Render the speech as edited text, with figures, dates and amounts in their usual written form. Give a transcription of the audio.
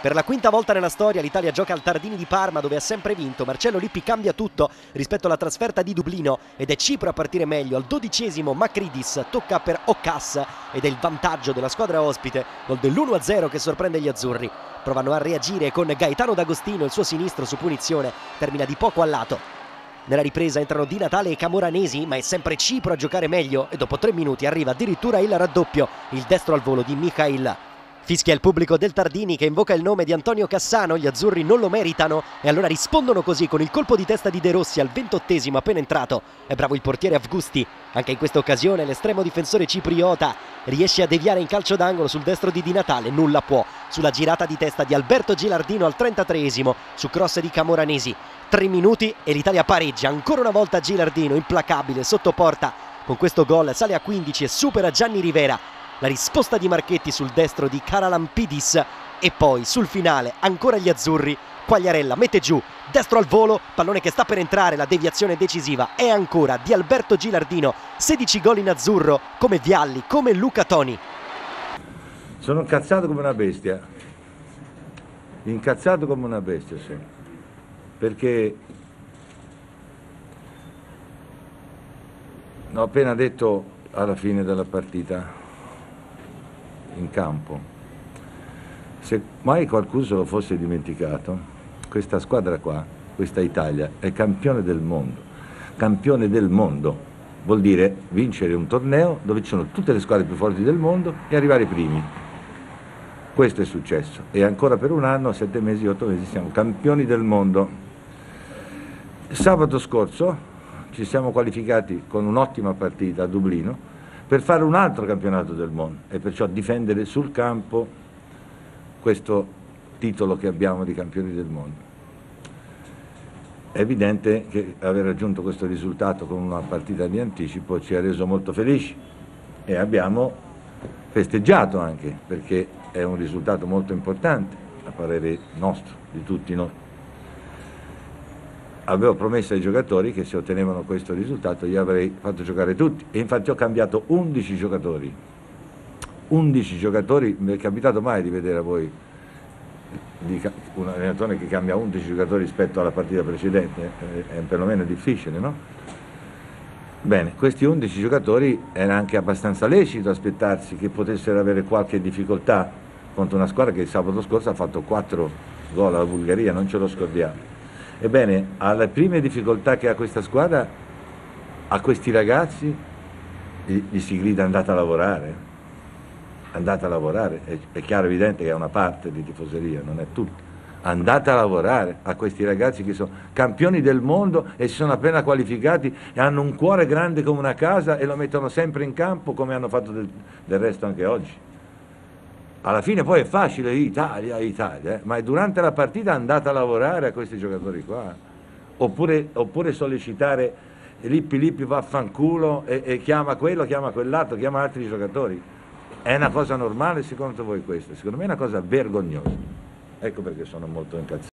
Per la quinta volta nella storia l'Italia gioca al Tardini di Parma, dove ha sempre vinto. Marcello Lippi cambia tutto rispetto alla trasferta di Dublino ed è Cipro a partire meglio. Al 12esimo Makridis tocca per Okas ed è il vantaggio della squadra ospite, gol dell'1-0 che sorprende gli azzurri. Provano a reagire con Gaetano D'Agostino, il suo sinistro su punizione termina di poco a lato. Nella ripresa entrano Di Natale e Camoranesi, ma è sempre Cipro a giocare meglio e dopo 3 minuti arriva addirittura il raddoppio, il destro al volo di Mikhail. Fischia il pubblico del Tardini che invoca il nome di Antonio Cassano, gli azzurri non lo meritano e allora rispondono così con il colpo di testa di De Rossi al 28esimo appena entrato. È bravo il portiere Avgusti, anche in questa occasione l'estremo difensore cipriota riesce a deviare in calcio d'angolo sul destro di Di Natale, nulla può. Sulla girata di testa di Alberto Gilardino al 33esimo, su cross di Camoranesi. 3 minuti e l'Italia pareggia, ancora una volta Gilardino, implacabile, sotto porta. Con questo gol sale a 15 e supera Gianni Rivera. La risposta di Marchetti sul destro di Karalampidis e poi sul finale ancora gli azzurri. Quagliarella mette giù, destro al volo, pallone che sta per entrare, la deviazione decisiva è ancora di Alberto Gilardino. 16 gol in azzurro come Vialli, come Luca Toni. Sono incazzato come una bestia, incazzato come una bestia, sì, perché ho appena detto alla fine della partita in campo, se mai qualcuno se lo fosse dimenticato, questa squadra qua, questa Italia, è campione del mondo. Campione del mondo vuol dire vincere un torneo dove ci sono tutte le squadre più forti del mondo e arrivare primi. Questo è successo e ancora per un anno, 7 mesi, 8 mesi siamo campioni del mondo. Sabato scorso ci siamo qualificati con un'ottima partita a Dublino per fare un altro campionato del mondo e perciò difendere sul campo questo titolo che abbiamo di campioni del mondo. È evidente che aver raggiunto questo risultato con una partita di anticipo ci ha reso molto felici e abbiamo festeggiato anche, perché è un risultato molto importante a parere nostro, di tutti noi. Avevo promesso ai giocatori che se ottenevano questo risultato io avrei fatto giocare tutti e infatti ho cambiato 11 giocatori. 11 giocatori, mi è capitato mai di vedere a voi un allenatore che cambia 11 giocatori rispetto alla partita precedente? È perlomeno difficile, no? Bene, questi 11 giocatori era anche abbastanza lecito aspettarsi che potessero avere qualche difficoltà contro una squadra che il sabato scorso ha fatto 4 gol alla Bulgaria, non ce lo scordiamo. Ebbene, alle prime difficoltà che ha questa squadra, a questi ragazzi gli si grida andate a lavorare, andate a lavorare, è chiaro evidente che è una parte di tifoseria, non è tutto, andate a lavorare a questi ragazzi che sono campioni del mondo e si sono appena qualificati e hanno un cuore grande come una casa e lo mettono sempre in campo come hanno fatto del resto anche oggi. Alla fine poi è facile, Italia, ma durante la partita andate a lavorare a questi giocatori qua. Oppure sollecitare Lippi vaffanculo e chiama quello, chiama quell'altro, chiama altri giocatori. È una cosa normale secondo voi questa? Secondo me è una cosa vergognosa. Ecco perché sono molto incazzato.